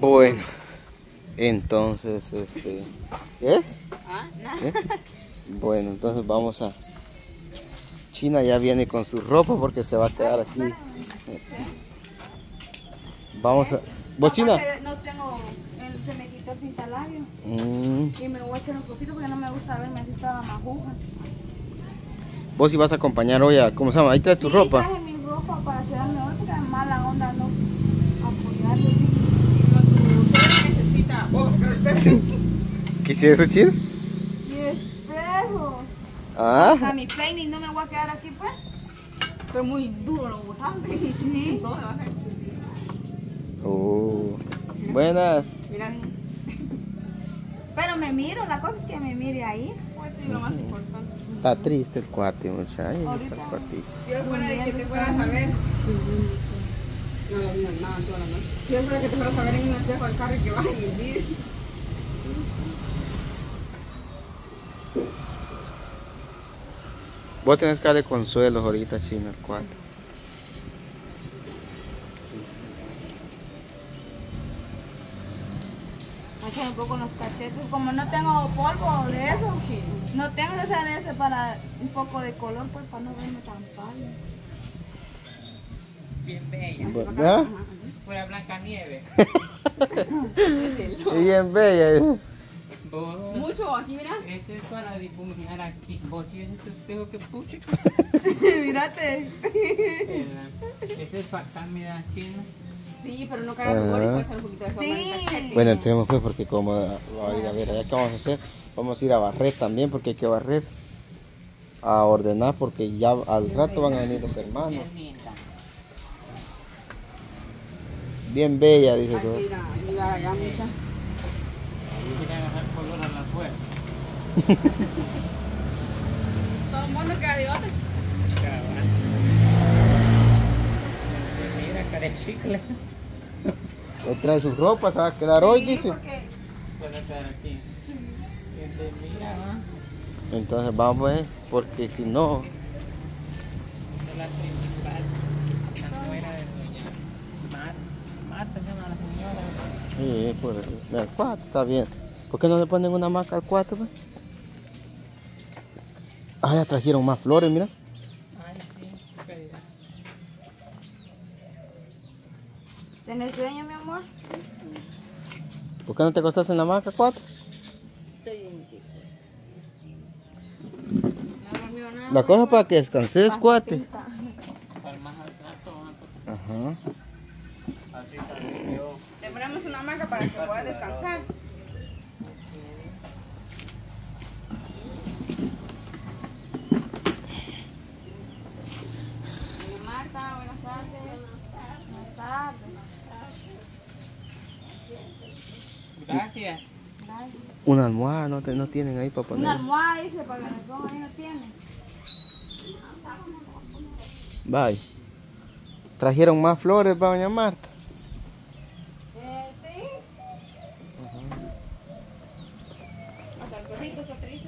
Bueno, entonces, ¿qué es? Ah, nada. ¿Eh? Bueno, entonces vamos a... China ya viene con su ropa porque se va a quedar aquí. Vamos a... ¿Vos, China? No tengo, se me quitó el pintalabio. Mm. Y me voy a echar un poquito porque no me gusta verme así toda majuja. Vos si vas a acompañar hoy a... ¿Cómo se llama? Ahí traes tu ropa. Traje mi ropa para quedarme hoy porque es mala onda no apoyarlo. Y necesita... ¿Qué es eso, China? ¡Mi espejo! Ah. A mi peine y no me voy a quedar aquí, pues. Pero muy duro los botones. Sí. Todo me va a hacer. Buenas. Mira. Pero me miro, la cosa es que me mire ahí. Pues sí, lo más importante. Está triste el cuate, muchacho. Ahorita. Yo fuera de que te fueras a ver. No dormí nada toda la noche. Yo fuera que te fueras a ver en un espejo del carro y que vas en el vidrio. Vos tenés que darle consuelos ahorita, China, al cuate. Echar un poco en los cachetes. Como no tengo polvo de eso, no tengo que ser de ese para un poco de color, pues para no verme tan pálida. Bien bella. ¿Ya? Fuera Blancanieves. Bien bella. Mucho, aquí mira. Este es para difuminar aquí. Vos tienes este espejo que pucha. Mírate. Este es para acá, mira, China. Sí, pero no cara por eso, hacer un poquito de sombra en el cachete. Bueno, entremos pues porque como va a ir a ver allá qué vamos a hacer. Vamos a ir a barrer también porque hay que barrer. A ordenar porque ya al rato van a venir los hermanos. Bien bella, dice todo. Mira, ya mucha. Yo quería agarrar color a la puerta. Todo el mundo queda de otra. Mira, cara de chicle. Él trae sus ropas, se va a quedar hoy, dice. Puede quedar aquí. Mira, ¿no? Entonces vamos, porque si no... Esta es la principal. La nuera de doña Marta, se llama la señora. Sí, pues, mira, el cuate está bien. ¿Por qué no le ponen una hamaca al cuate, pues? Ah, ya trajeron más flores, mira. Ay, sí, qué calidad. ¿Tenés sueño, mi amor? ¿Por qué no te acostás en la hamaca, cuate? Estoy bien, No dormió nada. La cosa es para que descanses, cuate. Para más al rato, ¿no? Ajá. Así también yo. Le ponemos una hamaca para que pueda descansar. Doña Marta, buenas tardes. Buenas tardes. Gracias. Una almohada no tienen ahí para poner. Una almohada dice para que me ponga ahí, no tiene. Bye. Trajeron más flores para doña Marta. Sí. Hasta el perrito está triste.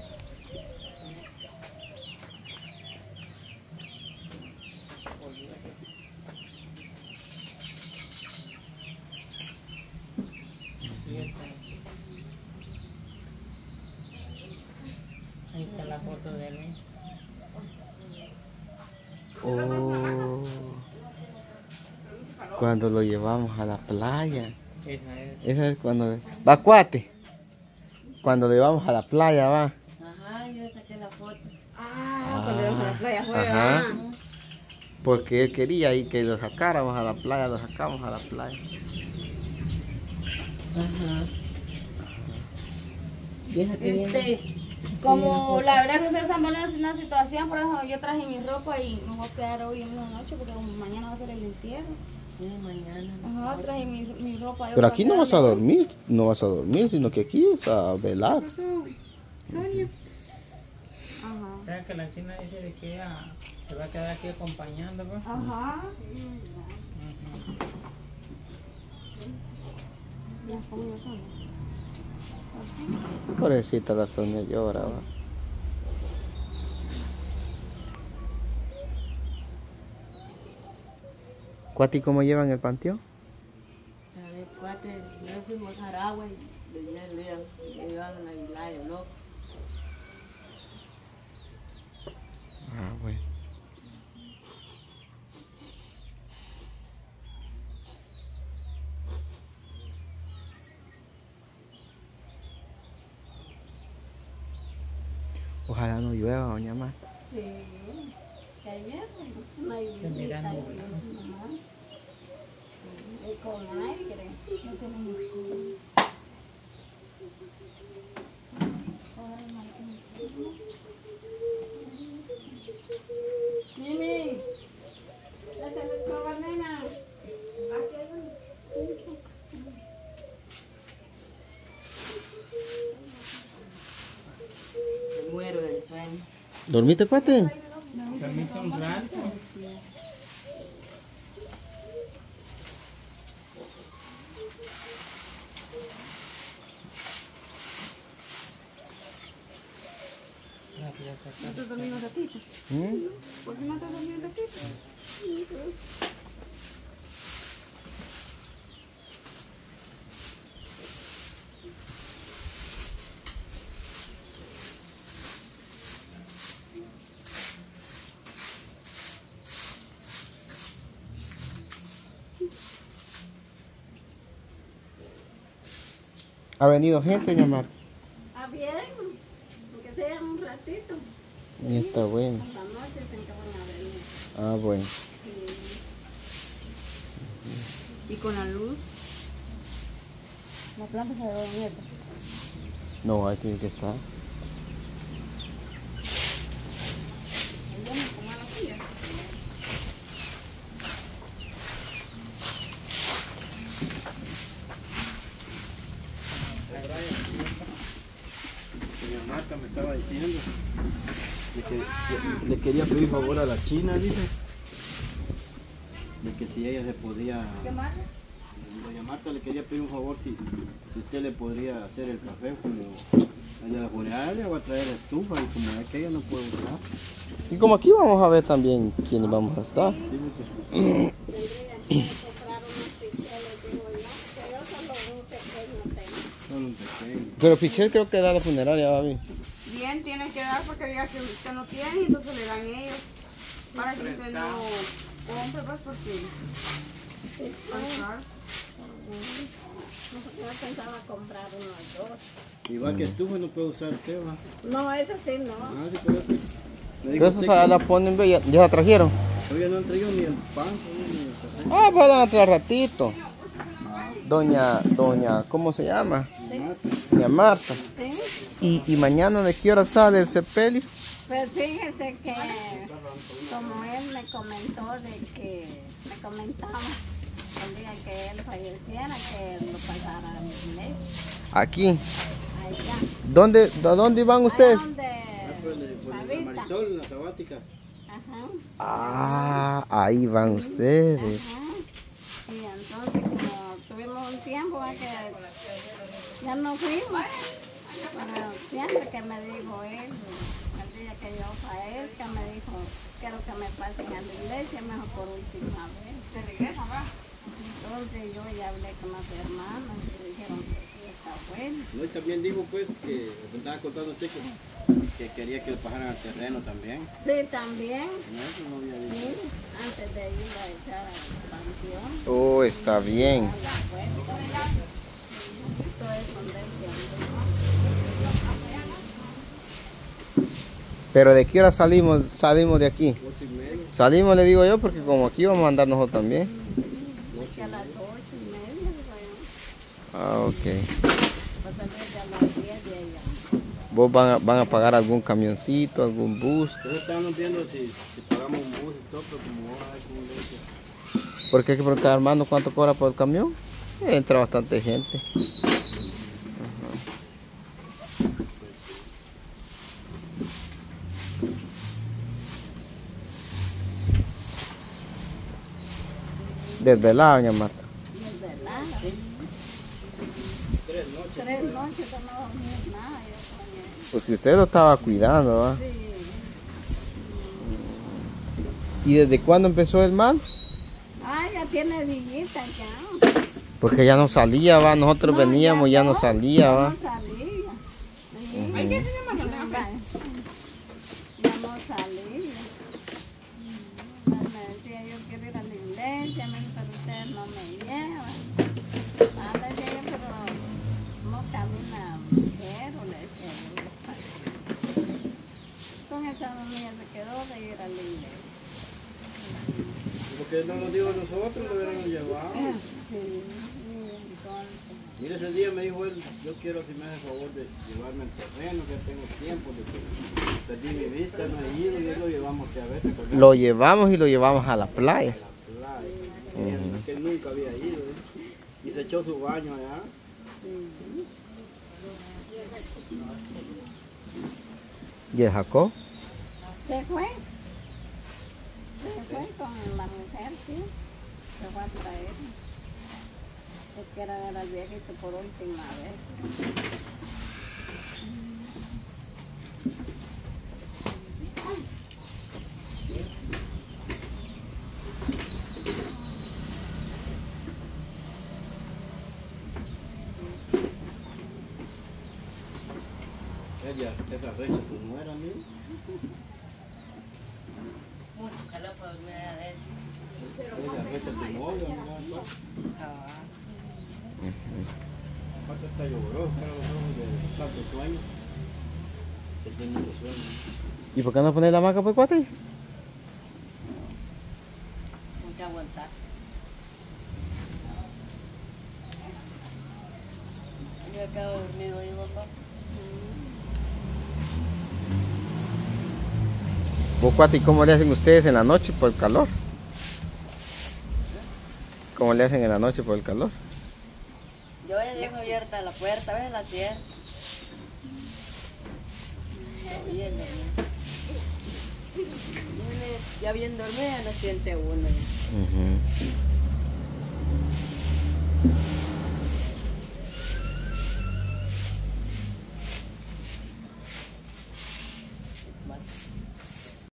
Ahí está la foto de él. Oh. Cuando lo llevamos a la playa. Esa es cuando... Va, cuate. Cuando lo llevamos a la playa, va. Ajá, yo saqué la foto. Cuando íbamos a la playa fue. Ajá. Porque él quería ahí que lo sacáramos a la playa, lo sacamos a la playa. Ajá. Como la verdad que ustedes están viendo en una situación, por eso yo traje mi ropa y me voy a quedar hoy en la noche porque como mañana va a ser el entierro. Mañana. Ajá, traje mi ropa. Pero aquí no vas a dormir, no vas a dormir, sino que aquí vas a velar. Sonia. Ajá. O sea que la china dice de que ella se va a quedar aquí acompañando, pues. Ajá. Ya, ¿cómo lo son? Pobrecita la Sonia llora, va. ¿Cuati cómo llevan el panteón? ¿Sabe cuál? Guate, no fuimos a Aragua y venía el día, y iban a Aguilar, el loco. Ah, bueno. Ojalá no llueva, doña Marta. Sí, que ayer no hay visita. Y con aire, no tenemos culo. Mimi, la escoba, nena. Me muero del sueño. ¿Dormiste, cuate? Dormiste un rato. ¿No te dormí un ratito? ¿Por qué no te dormí un ratito? ¿Ha venido gente, doña Marta? Ah, bien, aunque sea un ratito. Y está bueno. Por la noche se van a venir. Ah, bueno. ¿Y con la luz? La planta se debe dormir. No, ahí tiene que estar. Doña Marta me estaba diciendo le quería pedir favor a la China, dice, de que si ella se podía. Doña Marta le quería pedir un favor si usted le podría hacer el café como el de la funeraria o a traer la estufa, y como es que ella no puede usar. Y como aquí vamos a ver también quiénes vamos a estar. Sí, porque solo un pequeño. Pero Pichel creo que da la funeraria, va bien. Bien, tienen que dar porque diga que usted no tiene y entonces le dan ellos. Para que usted no compre, pues porque es caro. Yo pensaba comprar unos dos. Igual que estufa no puede usar usted, va. No, eso sí, no. Ah, sí, pero me Pero dijo eso usted la ponen, ya la trajeron. que todavía no han traído ni el pan, ni el café. Ah, pues van a traer ratito. Doña, ¿cómo se llama? Doña Marta. Sí. ¿Y mañana de qué hora sale el sepelio? Pues fíjese que como él me comentó de que me comentaba el día que él falleciera que lo pasara a mi iglesia. Aquí. Allá. ¿A dónde van ustedes? Allá donde Pues la Marita. Marisol, en la sabática. Ajá. Ah, ahí van ustedes. Ajá. Y entonces como tuvimos un tiempo que ya no fuimos, pero siempre que me dijo él, el día que yo fallezca, me dijo, quiero que me pasen a la iglesia, mejor por última vez. Se regresa, va. Entonces yo ya hablé con las hermanas y dijeron que sí, está bueno. No, y también dijo pues que me estaba contando usted que quería que le pasaran al terreno también. Sí, también. No, eso no había Sí, dicho. antes de ir a echar al panteón. Oh, está bien. A la vuelta. Esto es donde él Pero ¿de qué hora salimos de aquí? 8:30. Salimos, le digo yo, porque como aquí vamos a andar nosotros también. que a las 8:30, digo yo. Ah, ok. Pues tal vez a las 10 de allá. ¿Vos van a pagar algún camioncito, algún bus? Entonces estábamos viendo si pagamos un bus y todo, pero como vamos a ver cómo le dice. Porque hay que preguntar a Armando cuánto cobra por el camión. Entra bastante gente. Desvelada, doña Marta. ¿Verdad? 3 noches que no dormí nada. Yo soñé. Pues que usted lo estaba cuidando, ¿va? Sí. ¿Y desde cuándo empezó el mal? Ah, ya tiene dillita ya. Porque ya no salía, va. Nosotros No, veníamos, ya no salía, ya va. no salía. Sí, Ay, ¿qué se llama? No, déjame ver. ya no salía. Me decía yo quiero ir a la iglesia, me dijo, pero ustedes no me llevan. Le decía yo, pero no camina ligero, le decía yo. Con esa niña se quedó de ir a la iglesia. Porque no nos dijo a nosotros, lo hubiéramos llevado. Sí, entonces. Mire, ese día me dijo él, yo quiero si me hace el favor de llevarme el terreno, que tengo tiempo, de que perdí mi vista, no he ido, y él lo llevamos que a veces. Lo llevamos y lo llevamos a la playa. Que él nunca había ido, y se echó su baño allá. ¿Y el Jacob? Se fue. Se fue con la mujer, sí. Se fue a traer. Es que era ver al viejito por última vez. Esa fecha pues no era mío. Mucho calor por primera vez. Esa fecha tu novia, ¿no? Aparte está lloroso, pero los ojos de tanto sueño. Se tiene mucho sueño. ¿Y por qué no poner la hamaca, pues, cuate? Hay que aguantar. Yo acabo de dormir hoy, papá. ¿Vos, cuate, y cómo le hacen ustedes en la noche por el calor? ¿Cómo le hacen en la noche por el calor? Yo ya dejo abierta la puerta, a veces la cierro. Bien dormida. Ya bien dormida no siente uno. Ujú.